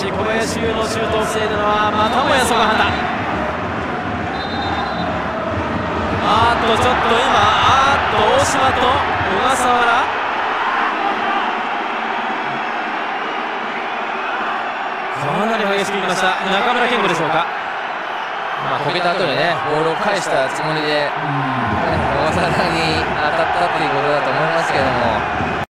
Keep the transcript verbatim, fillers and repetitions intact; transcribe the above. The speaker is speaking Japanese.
し小林優のシュートを防いだのはまたもや曽我畑。あーっとちょっと今あーっと大島と小笠原、かなり激しくいきました。中村健吾でしょうか。 まあ、こけた後でねボールを返したつもりで小笠原に当たったっていうことだと思いますけども。